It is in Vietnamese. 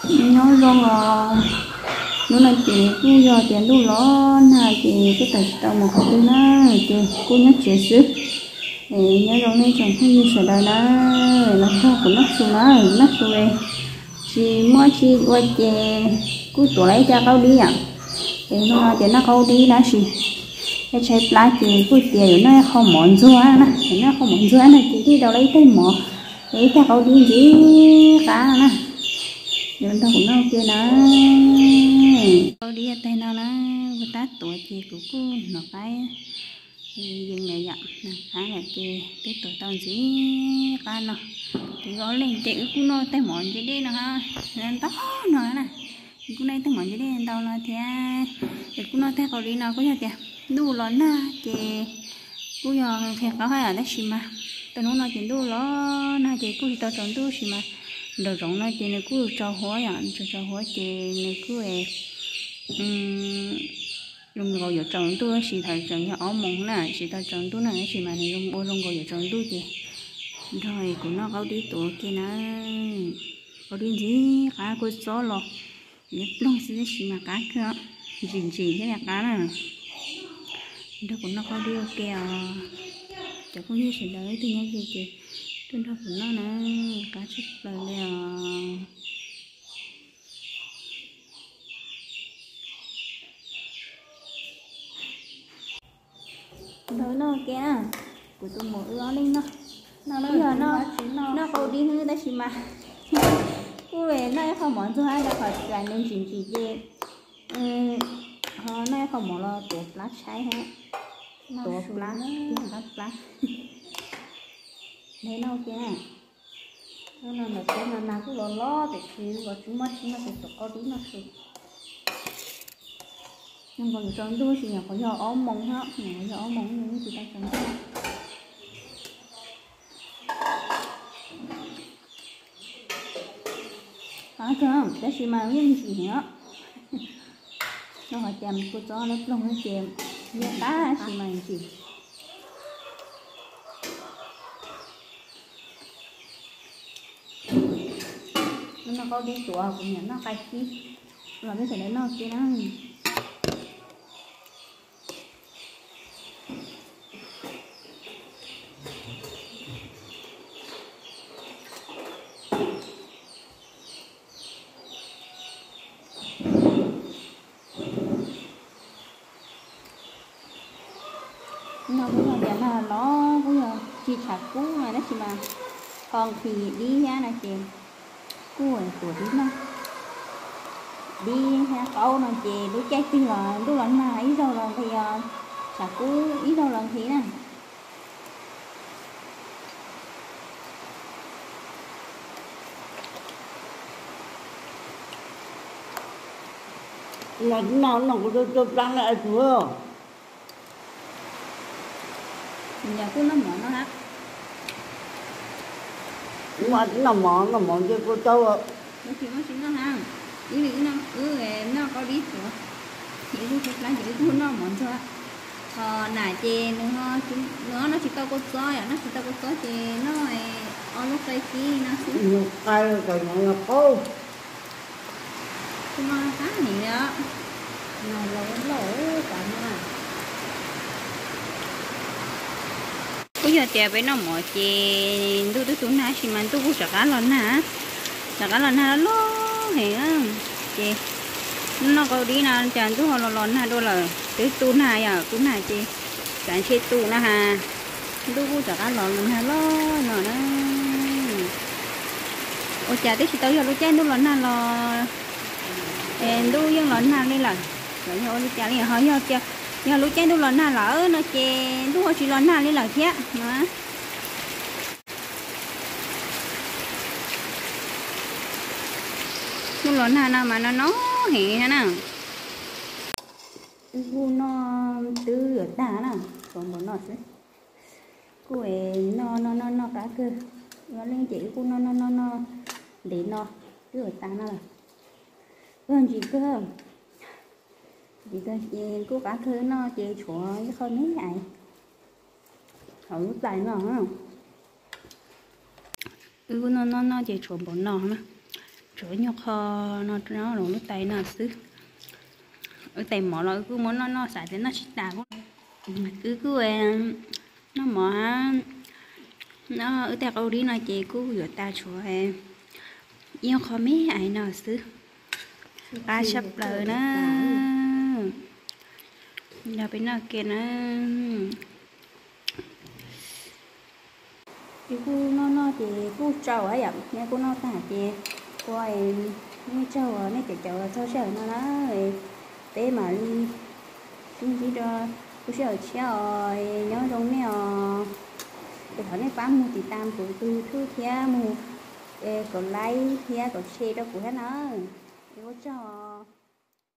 nhớ rồi nó là chị cô giờ tiền đu lo là chị cái tài tàu một cái nó chị cô nhớ chị xứ nhớ rồi nên chẳng có gì sợ đời nó sao của nó xuống chị mua chị qua chị cô tuổi lấy cho câu đi à thì nó chị nó câu đi đã chị cái trái lá chị cô tiền nó không mòn rúa nè nó không mòn rúa này chị đi đâu lấy tới mỏ lấy cho câu đi gì cả nè nhưng tao cũng nói kia nó đi ở đây nào nó người ta tuổi chị của cô nó cái dừng này vậy khá là kia cái tuổi tao gì cả nó thì gọi lên chị cũng nói tay mòn chị đi nó ha nên tao nói nè cũng này tay mòn chị đi tao nói thì cũng nói tay cậu đi nào có gì kìa đủ lớn na chị cũng giờ thì có hay ở đây xí mà tao nói chuyện đủ lớn na chị cũng tao chọn đủ xí mà đồ rộng nó chị này cứ cho hóa à cho hóa chị này cứ dùng gọi giờ trồng tôi chỉ thời trồng cho áo mỏng này chỉ thời trồng tôi này chỉ mà này dùng ô dùng gọi giờ trồng tôi chị rồi của nó có đi tuổi kia nó có đi gì cá cô gió lò nhấp lông xí xí mà cá kia gì thế là cá này đó của nó có đi ok à chắc có gì sẽ lấy tôi nhớ gì chị trên đó của nó nè cá chích lời nè đó nó kìa của tôi mở nó lên nó bây giờ nó câu đi hư đấy mà cô về nó không mở cho hai là phải dành nên chỉ về nó không mở là tổ plát sai ha tổ plát tiếng plát đấy nó kìa nó là cái nào cũng lo để khi vào chúng nó phải có tí nó sụt nhưng còn tròn đuôi thì có giờ ốm mông hết nhỏ giờ ốm mông những gì ta tròn đuôi có chưa cái gì mà những gì nữa nó hỏi chèm cô cho nó lông nó chèm như đá gì mà gì nó có đi chùa cũng nhận nó cay khí là cái này nó kia nó bây giờ để mà nó bây giờ chỉ chặt cú mà nó chỉ mà còn thì đi nha này chị cú rồi của đi nó đi ha câu nó chị đứa trái tim là đứa lần mà ý đâu lần thì chặt cú ý đâu lần thì nè nó cũng đang lại vừa giờ cứ nó mỏ nó hát mà nó mỏ cho cô châu ạ nó chỉ nó ha ý nó nó có đi nữa chỉ đi chụp lại chỉ cứ nó mỏ cho nãy chị nó chỉ tao có soi à nó chỉ tao có soi chị nó ở lúc đây kia nó xíu cái là cô nó cá này đó nó lỗ cả mà bây giờ chị với nó mỏ chị tôi xuống nãy chị mà tôi cũng sợ cá lần hả lo hề chị nó có đi nào chẳng tôi họ lon hả đôi là tới tu này à tu này chị chẳng chơi tu na hà tôi cũng sợ cá lần hả lo nó đó ôi chả tới chị tới giờ tôi chơi tôi lon hả lo tôi dân lon hả đây là rồi nhau đi chả đi hỏi nhau chưa giờ lúc chơi tôi lon hả lỡ nó chè tôi họ chỉ lon hả đây là chứ mà tôi lon hả nào mà nó hề hả nào cô nó tư ở ta nè còn một nó chứ cô ấy nó cá cơ nó lên chỉ cô nó để nó tư ở ta nè còn gì cơ vì ta cô cá cơ nó chơi chúa chứ không mấy ngày ở lúc này nó không nó chơi chúa bốn nó mà chuối nhóc kho nó rồi nó tay nó xứ ở tay mỏ nó cứ muốn nó xài thì nó chỉ đào cứ em nó mỏ nó ở tay câu đi nó chỉ cứ vừa ta chuối yêu khó mấy ai nó xứ ba sắp lời đó giờ bên nó kia nó cái cô nó thì cô trâu ấy vậy nghe cô nó tả thì cô em nghe trâu ở đây chợ trâu sợ nó đó rồi té mà đi chúng chỉ cho cô sợ chéo nhớ trong này cái thằng này bán mua thì tam của tôi thứ kia mua còn lấy kia còn xe đó của nó có cho